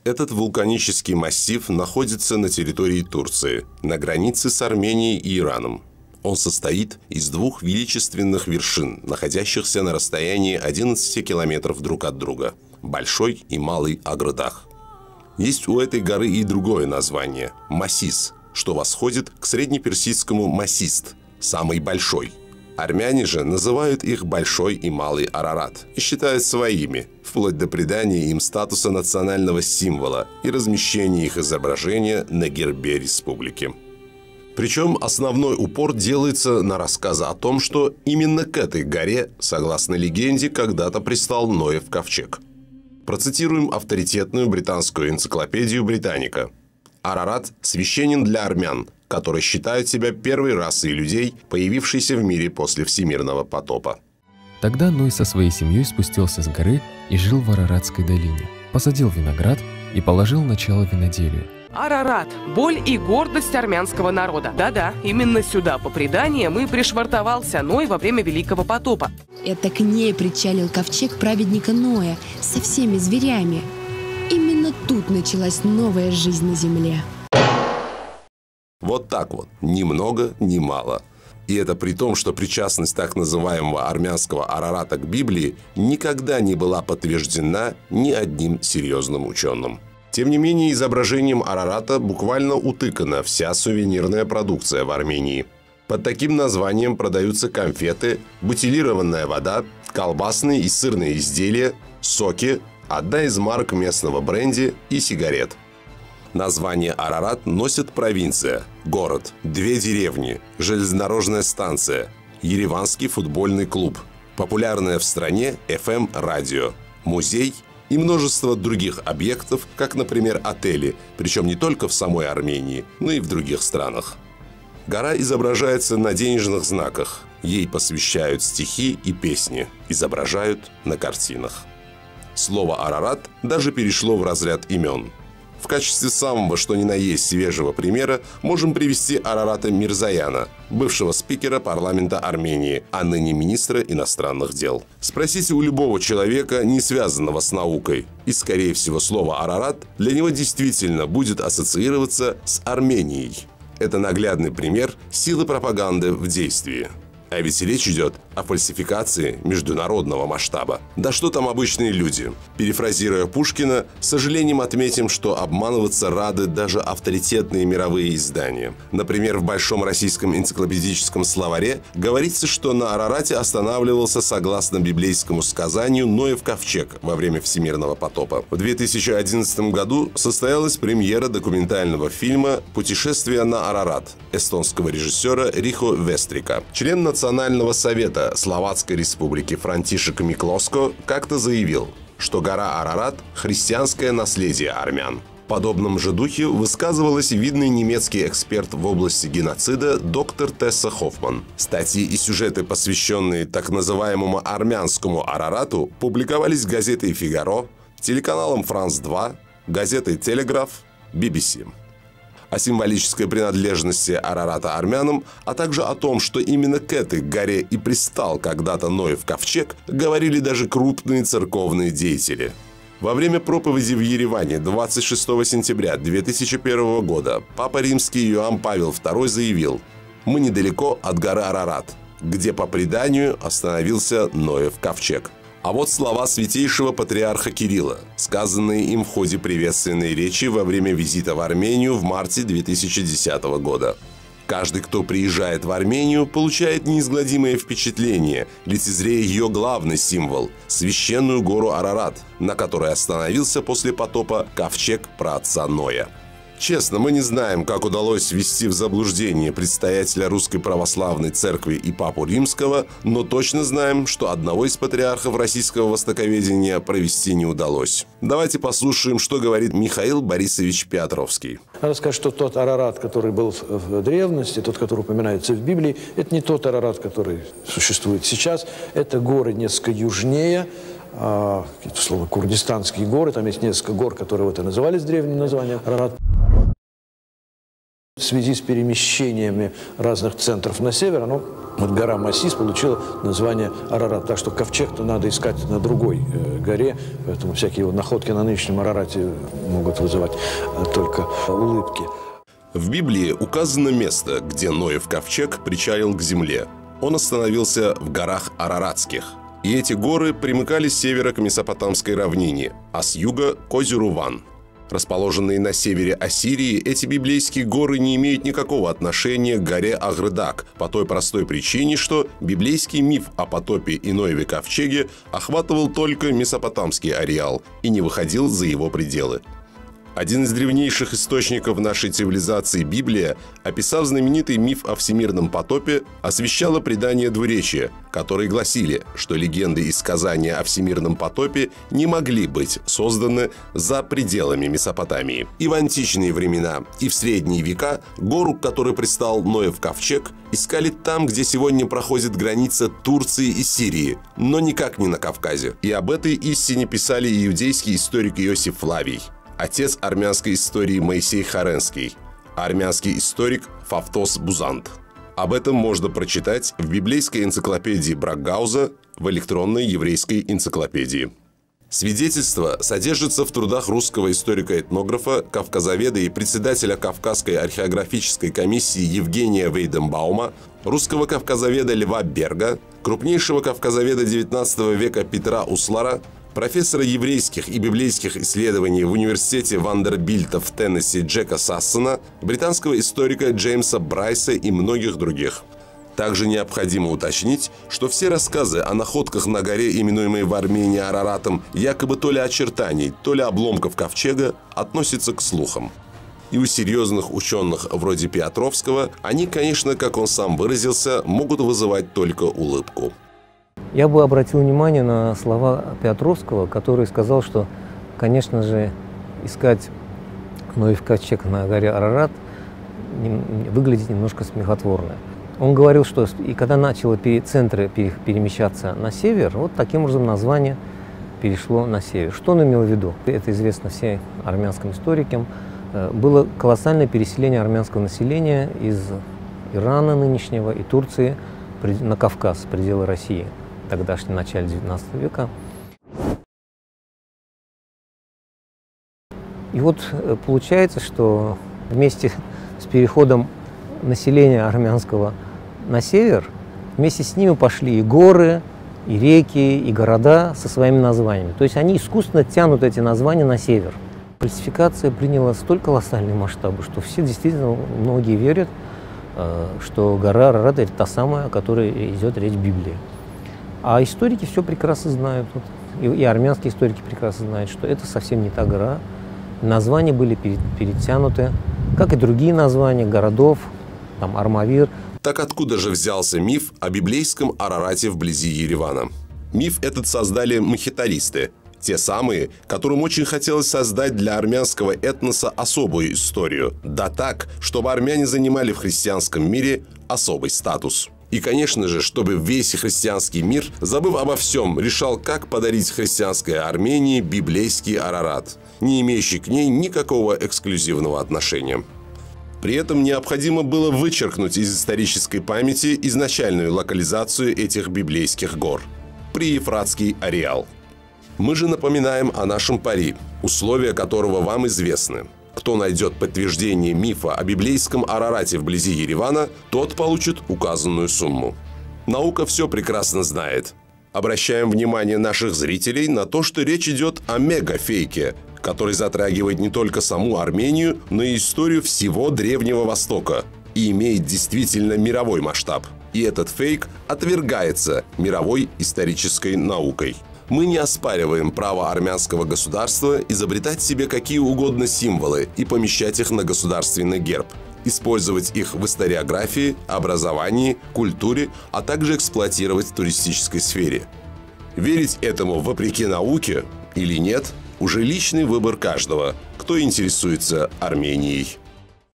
Этот вулканический массив находится на территории Турции, на границе с Арменией и Ираном. Он состоит из двух величественных вершин, находящихся на расстоянии 11 километров друг от друга – Большой и Малый Агрдах. Есть у этой горы и другое название – Масис, что восходит к среднеперсидскому «масист» – «самый большой». Армяне же называют их Большой и Малый Арарат и считают своими, вплоть до придания им статуса национального символа и размещения их изображения на гербе республики. Причем основной упор делается на рассказы о том, что именно к этой горе, согласно легенде, когда-то пристал Ноев ковчег. Процитируем авторитетную британскую энциклопедию «Британика». Арарат священен для армян, которые считают себя первой расой людей, появившейся в мире после всемирного потопа. Тогда Ной со своей семьей спустился с горы и жил в Араратской долине, посадил виноград и положил начало виноделию. Арарат – боль и гордость армянского народа. Да-да, именно сюда, по преданиям, и пришвартовался Ной во время Великого потопа. Это к ней причалил ковчег праведника Ноя со всеми зверями. Именно тут началась новая жизнь на земле. Вот так вот, ни много, ни мало. И это при том, что причастность так называемого армянского Арарата к Библии никогда не была подтверждена ни одним серьезным ученым. Тем не менее, изображением Арарата буквально утыкана вся сувенирная продукция в Армении. Под таким названием продаются конфеты, бутилированная вода, колбасные и сырные изделия, соки, одна из марок местного бренди и сигарет. Название Арарат носит провинция, город, две деревни, железнодорожная станция, Ереванский футбольный клуб, популярное в стране FM-радио, музей и множество других объектов, как, например, отели, причем не только в самой Армении, но и в других странах. Гора изображается на денежных знаках, ей посвящают стихи и песни, изображают на картинах. Слово «Арарат» даже перешло в разряд имен. В качестве самого что ни на есть свежего примера можем привести Арарата Мирзояна, бывшего спикера парламента Армении, а ныне министра иностранных дел. Спросите у любого человека, не связанного с наукой, и, скорее всего, слово «Арарат» для него действительно будет ассоциироваться с Арменией. Это наглядный пример силы пропаганды в действии. А ведь речь идет о фальсификации международного масштаба. Да что там обычные люди? Перефразируя Пушкина, с сожалением отметим, что обманываться рады даже авторитетные мировые издания. Например, в Большом российском энциклопедическом словаре говорится, что на Арарате останавливался, согласно библейскому сказанию, Ноев ковчег во время всемирного потопа. В 2011 году состоялась премьера документального фильма «Путешествие на Арарат» эстонского режиссера Рихо Вестрика. Член Национального совета Словацкой республики Франтишек Миклоско как-то заявил, что гора Арарат – христианское наследие армян. В подобном же духе высказывалась видный немецкий эксперт в области геноцида доктор Тесса Хоффман. Статьи и сюжеты, посвященные так называемому армянскому Арарату, публиковались газетой «Фигаро», телеканалом «Франс-2», газетой «Телеграф», BBC. О символической принадлежности Арарата армянам, а также о том, что именно к этой горе и пристал когда-то Ноев ковчег, говорили даже крупные церковные деятели. Во время проповеди в Ереване 26 сентября 2001 года Папа Римский Иоанн Павел II заявил: «Мы недалеко от горы Арарат, где по преданию остановился Ноев ковчег». А вот слова святейшего патриарха Кирилла, сказанные им в ходе приветственной речи во время визита в Армению в марте 2010 года. Каждый, кто приезжает в Армению, получает неизгладимое впечатление, лицезрея ее главный символ – священную гору Арарат, на которой остановился после потопа ковчег праотца Ноя. Честно, мы не знаем, как удалось ввести в заблуждение предстоятеля Русской Православной Церкви и Папу Римского, но точно знаем, что одного из патриархов российского востоковедения провести не удалось. Давайте послушаем, что говорит Михаил Борисович Петровский. Надо сказать, что тот Арарат, который был в древности, тот, который упоминается в Библии, это не тот Арарат, который существует сейчас. Это горы несколько южнее, слово Курдистанские горы, там есть несколько гор, которые вот и назывались древним названием Арарат. В связи с перемещениями разных центров на север, вот гора Масис получила название Арарат. Так что ковчег-то надо искать на другой горе, поэтому всякие находки на нынешнем Арарате могут вызывать только улыбки. В Библии указано место, где Ноев ковчег причалил к земле. Он остановился в горах Араратских. И эти горы примыкали с севера к Месопотамской равнине, а с юга – к озеру Ван. Расположенные на севере Ассирии, эти библейские горы не имеют никакого отношения к горе Агрдак по той простой причине, что библейский миф о потопе и Ноеве ковчеге охватывал только месопотамский ареал и не выходил за его пределы. Один из древнейших источников нашей цивилизации, Библия, описав знаменитый миф о всемирном потопе, освещала предания двуречия, которые гласили, что легенды и сказания о всемирном потопе не могли быть созданы за пределами Месопотамии. И в античные времена, и в средние века гору, к которой пристал Ноев ковчег, искали там, где сегодня проходит граница Турции и Сирии, но никак не на Кавказе. И об этой истине писали иудейский историк Иосиф Флавий, отец армянской истории Моисей Харенский, армянский историк Фавтос Бузант. Об этом можно прочитать в библейской энциклопедии Брагауза, в электронной еврейской энциклопедии. Свидетельство содержится в трудах русского историка-этнографа, кавказоведа и председателя Кавказской археографической комиссии Евгения Вейденбаума, русского кавказоведа Льва Берга, крупнейшего кавказоведа XIX века Петра Услара, профессора еврейских и библейских исследований в университете Вандербильта в Теннесси Джека Сассона, британского историка Джеймса Брайса и многих других. Также необходимо уточнить, что все рассказы о находках на горе, именуемой в Армении Араратом, якобы то ли очертаний, то ли обломков ковчега, относятся к слухам. И у серьезных ученых вроде Петровского они, конечно, как он сам выразился, могут вызывать только улыбку. Я бы обратил внимание на слова Петровского, который сказал, что, конечно же, искать Ноев ковчег на горе Арарат выглядит немножко смехотворно. Он говорил, что и когда начало центры перемещаться на север, вот таким образом название перешло на север. Что он имел в виду? Это известно всем армянским историкам. Было колоссальное переселение армянского населения из Ирана нынешнего и Турции на Кавказ, в пределы России, тогдашнем начале XIX века. И вот получается, что вместе с переходом населения армянского на север, вместе с ними пошли и горы, и реки, и города со своими названиями. То есть они искусственно тянут эти названия на север. Фальсификация приняла столь колоссальные масштабы, что все действительно, многие верят, что гора Арарат – это та самая, о которой идет речь в Библии. А историки все прекрасно знают, и армянские историки прекрасно знают, что это совсем не та гора. Названия были перетянуты, как и другие названия городов, там Армавир. Так откуда же взялся миф о библейском Арарате вблизи Еревана? Миф этот создали махитаристы, те самые, которым очень хотелось создать для армянского этноса особую историю, да так, чтобы армяне занимали в христианском мире особый статус. И, конечно же, чтобы весь христианский мир, забыв обо всем, решал, как подарить христианской Армении библейский Арарат, не имеющий к ней никакого эксклюзивного отношения. При этом необходимо было вычеркнуть из исторической памяти изначальную локализацию этих библейских гор – Приефратский ареал. Мы же напоминаем о нашем пари, условия которого вам известны. Кто найдет подтверждение мифа о библейском Арарате вблизи Еревана, тот получит указанную сумму. Наука все прекрасно знает. Обращаем внимание наших зрителей на то, что речь идет о мегафейке, который затрагивает не только саму Армению, но и историю всего Древнего Востока и имеет действительно мировой масштаб. И этот фейк отвергается мировой исторической наукой. Мы не оспариваем право армянского государства изобретать себе какие угодно символы и помещать их на государственный герб, использовать их в историографии, образовании, культуре, а также эксплуатировать в туристической сфере. Верить этому вопреки науке или нет – уже личный выбор каждого, кто интересуется Арменией.